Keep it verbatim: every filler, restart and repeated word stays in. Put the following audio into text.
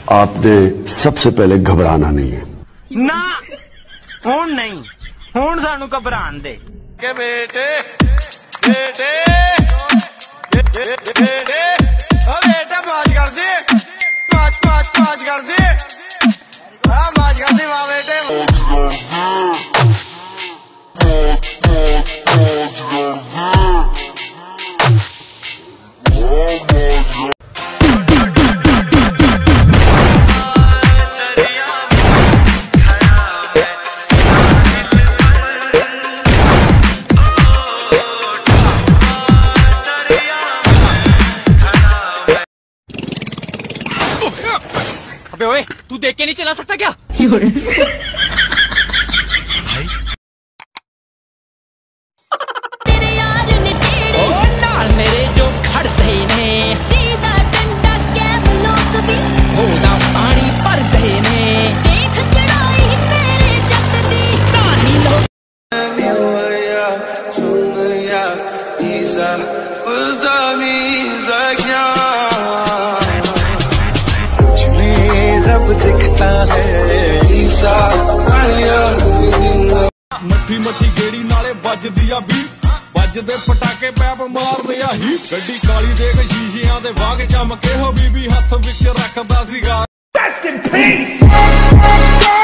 आपने सबसे पहले घबराना नहीं है ना हुण नहीं हुण सानू घबरान दे के बेटे बेटे बेटे ओ बेटा मौज कर दे मौज मौज मौज कर दे हां मौज कर दे वाह बेटे अबे ओए तू देख के नहीं चला सकता क्या? तेरे यार ने छेड़े ओ नाल मेरे जो खड़ते ने सीधा डंडा कैब लोग भी होदा पानी भरते ने देख चढ़ाई मेरे जट दी तानी लो दिखता है मट्ठी मट्ठी गेड़ी नाले बजदी आ भी बजदे पटाके पैप मारदे आ ही गड्डी काली देख शीशियां दे वाग चमके हो बीबी हत्थ विच रखदा सीगा। Rest in peace।